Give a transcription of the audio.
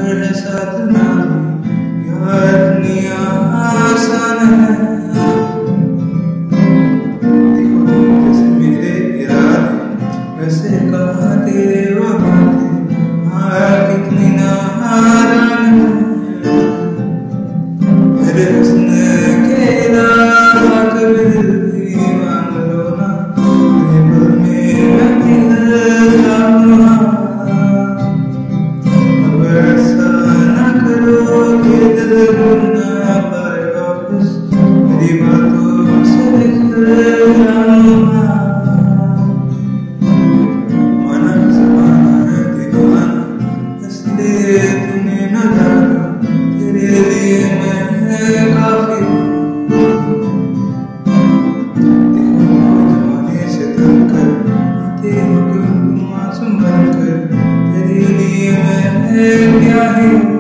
है साथ ना भी यार दुनिया आसान है। देखो जैसे मेरे इरादे वैसे कहा तेरे वादे, हाँ कितनी नादान है। मेरे हुस्न के अलावा कभी दिल भी मांग लो ना, मेरे दिल में मैं पिघल जाऊँ। अब ऐसा ना करो कि दिल रुक ना पाए वापस, मेरी बातों से निकल जाऊँ। माना ज़माना है दीवाना, इसलिए तूने न जाना, तेरे लिए मैं काफी हूँ। देखो जमाने से थककर आते हो क्यों तुम मासूम बनकर, तेरे लिए मैं क्या ही हूँ।